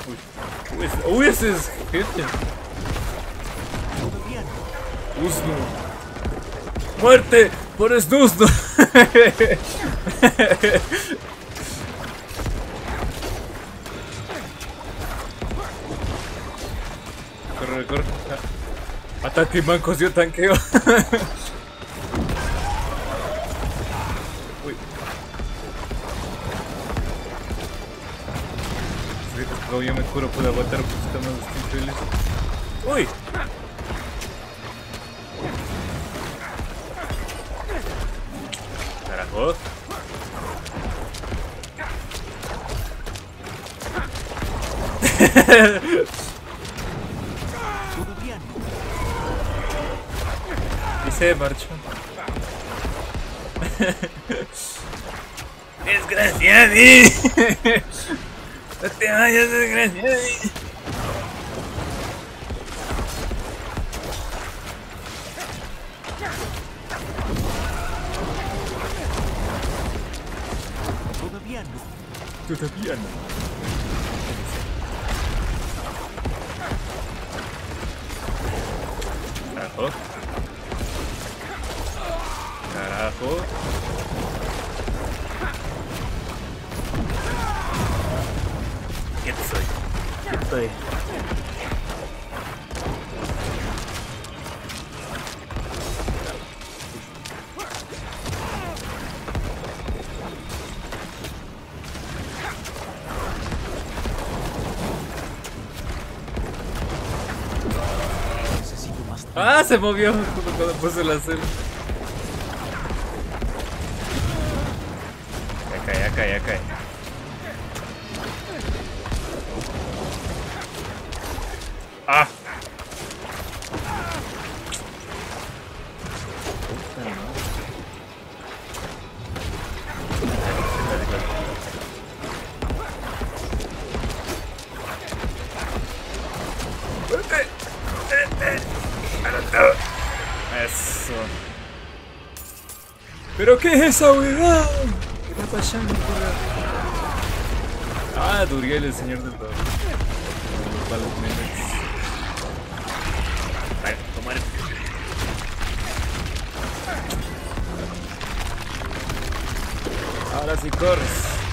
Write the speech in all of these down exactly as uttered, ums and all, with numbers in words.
Uy, ese, uy, ese es gente. Usno. ¡Muerte por Snusno! Corre, corre. Ataque mancos, yo tanqueo. Uy. Luego yo me curo, puedo aguantar un poquito más los tinteles. Uy. Carajo. Y se marchó. Desgraciado. No te vayas, desgraciado. Todavía no. Todavía no. Carajo. Carajo. ¿Qué soy? ¿Qué soy? Ah, se movió cuando puso la cel. Ya cae, ya cae, ya cae. Ah. Eso. ¿Pero qué es esa weá? ¿Qué está pasando por ahí? Ah, Duriel, el señor del dolor. Los palos menes. Vale, tomar. Ahora sí corres.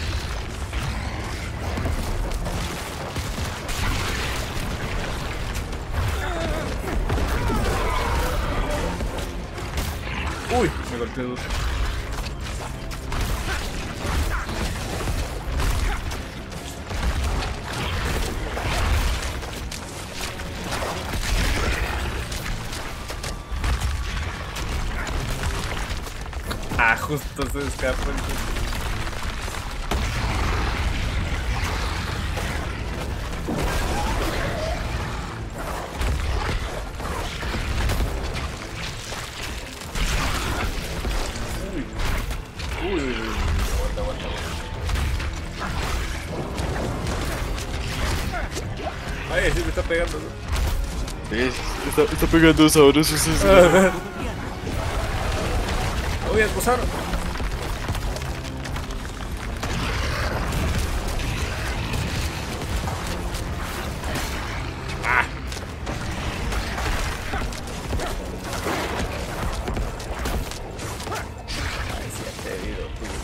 Uy, me golpeé duro. Ah, justo se escapa el... Uy, uy, uy, aguanta, aguanta, aguanta. Ay, sí me está pegando, ¿no? Sí, está, está pegando sabroso, sí, sí. Voy a acusar. Ah. Ay, sí, ha pedido,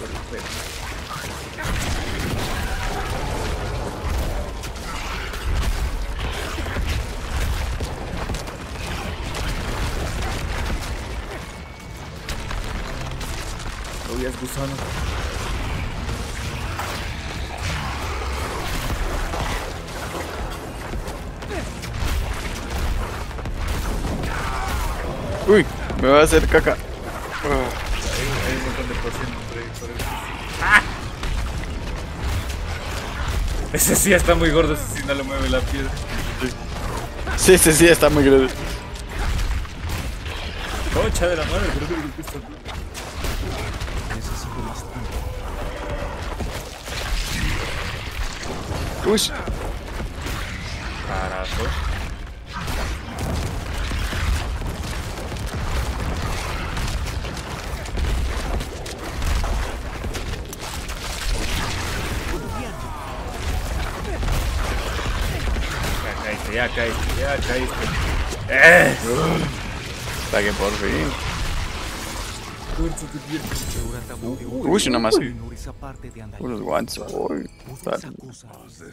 Uy, es gusano. Uy, me va a hacer caca. Hay, hay un montón de pociones por ahí, por ahí. ¡Ah! Ese sí está muy gordo, ese sí no le mueve la piedra. Sí, sí, sí, está muy grande. Concha de la madre, creo que el golpe está duro. Necesito más tiempo. Uy. Carajo. Ya caíste, ya caíste. ¡Eh! Para que por fin. Uy, Uy, una más. esa parte de Andaluz. Unos guantes. Uy, tal. Esa cosa.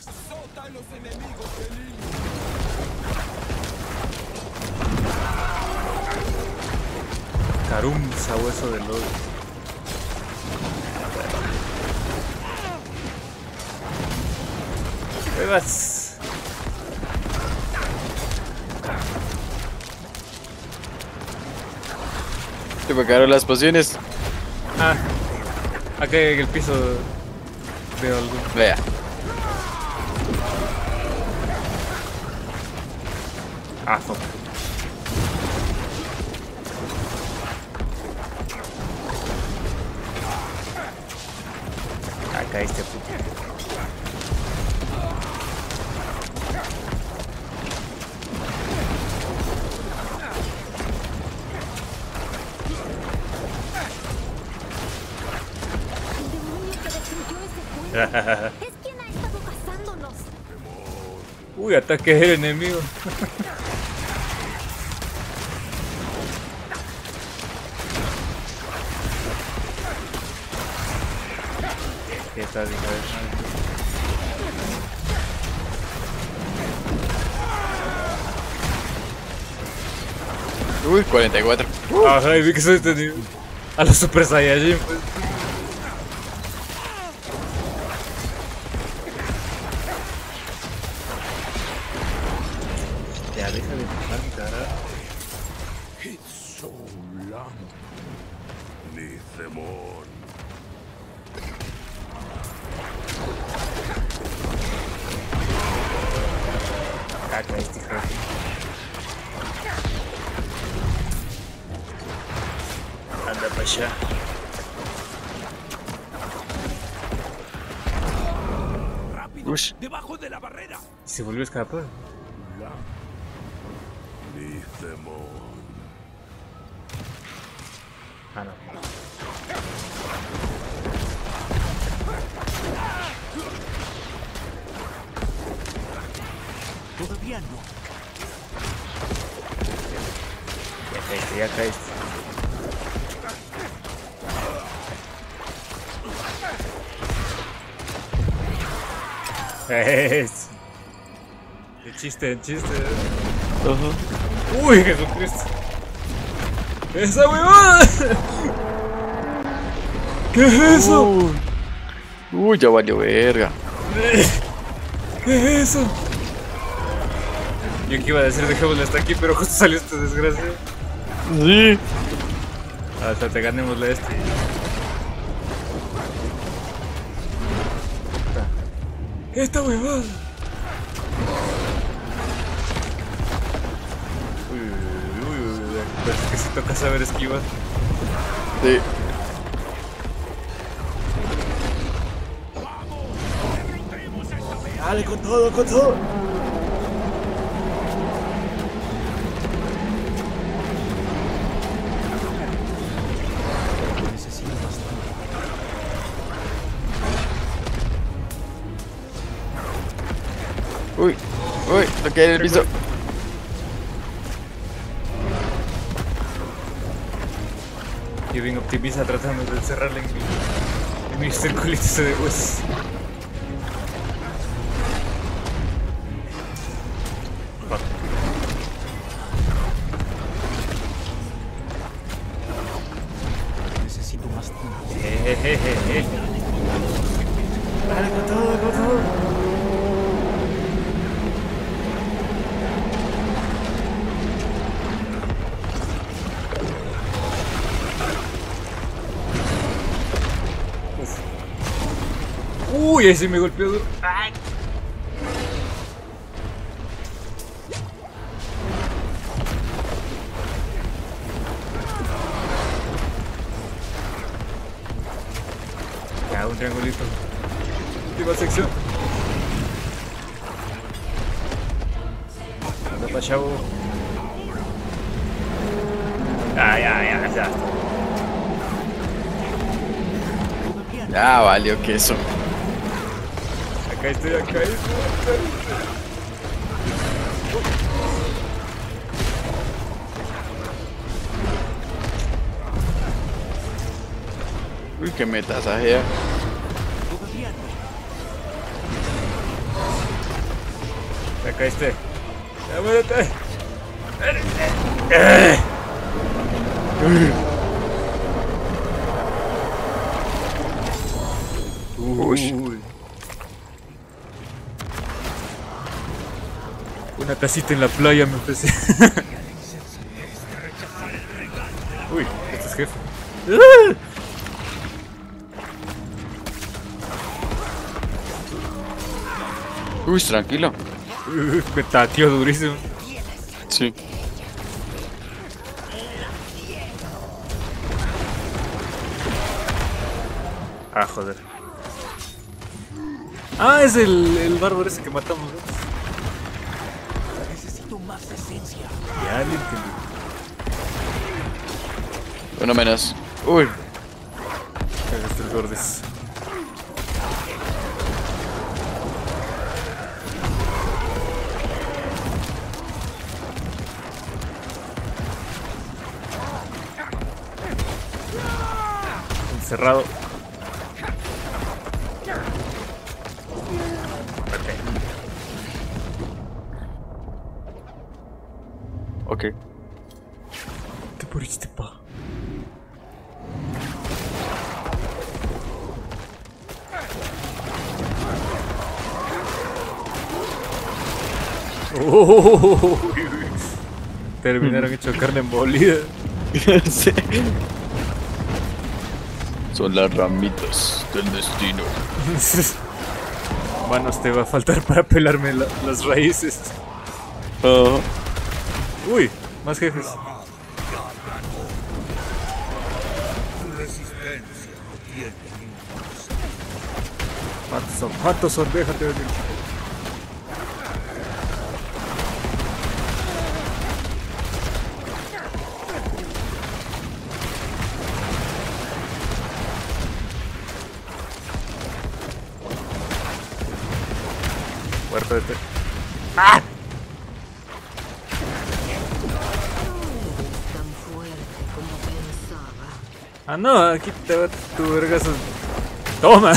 Carum, sabueso de lodo. Bebas. Te pegaron las pociones. Ah, acá en el piso veo algo. Vea. Ah, fuck. Acá este puto. Es quien ha estado cazándonos. Uy, ataque del enemigo. ¿Qué está bien? Uy, cuarenta y cuatro. Ajá, y vi que soy este a la Super Saiyajin, pues. Ya, deja de empujar mi cara. Caca, este hijo de... Anda para allá. Ush. Debajo de la barrera. ¿Y se volvió a escapar? Ah, no. Todavía no. Ya caíste, ya caíste. Es. De chiste, de chiste. Ajá. Uy, Jesucristo. ¡Esa huevada! ¿Qué es eso? Uy. Uy, ya valió verga. ¿Qué es eso? Yo que iba a decir dejémosla hasta aquí, pero justo salió esta desgracia. Sí. Hasta te ganémosle a este. ¡Esta huevada! Uy, uy, uy, uy, uy. Parece que sí toca saber esquivar. Sí. Dale con todo, con todo. Necesito bastante. Uy. Uy, lo que hay en el piso. Y bien optimiza tratando de encerrarle en mi, en mi circulito ese de huesos. Fuck. Necesito más tiempo. Jejejeje. Dale con todo, con todo. Uy, ahí sí me golpeó duro. Ay. Ya, un triangulito. Última sección. Anda pa' chavo. Ah, ya, ya, ya. Ya valió queso. Acá estoy, acá estoy. Uy, que me tasajea. Todavía no. Ya caíste. Ya muérete. Eh. Uy. Una casita en la playa me ofrece. Uy, este es jefe. Uy, tranquilo. Uy, me tateó durísimo. Sí. Ah, joder. Ah, es el, el bárbaro ese que matamos, ¿ves? Necesito más esencia. Ya le entendí. Uno menos. Uy. Cagaste el gordes. Encerrado. Ok. Te moriste, pa. Oh, terminaron hecho carne molida. Sí. Son las ramitas del destino. Manos te va a faltar para pelarme la- las raíces. Ah, Uy, más jefes. ¿Cuántos son? ¿Cuántos son? Déjate venir. Muerto de té. ¡Ah! Tan fuerte como pensaba. Ah, no, aquí te va tu vergazo. ¡Toma!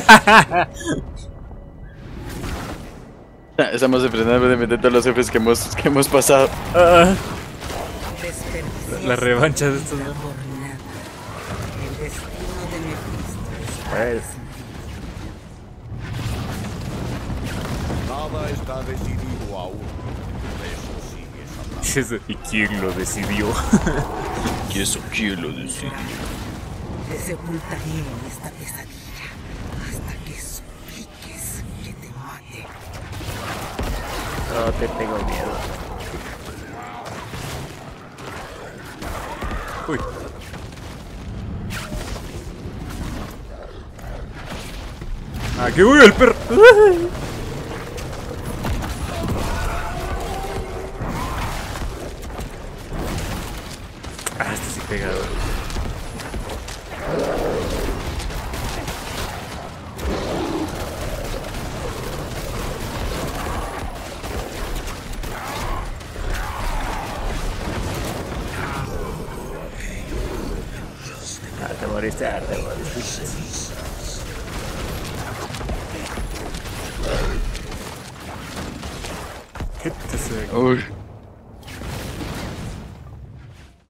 estamos aprendiendo de meter todos los jefes que hemos, que hemos pasado. Ah, Desperdiciaste la revancha de estos. la jornada. El destino de Mephisto. Pues, Nada está decidido aún. Eso sigue hablando. eso. ¿Y quién lo decidió? ¿Y eso quién lo decidió? Te sepultaré en esta pesadilla hasta que supliques que te mate. No te tengo miedo. Uy. Aquí voy el perro. Ah, este sí pegado. Ah, te moriste, ah, te moriste. ¿Qué te hace? Uy.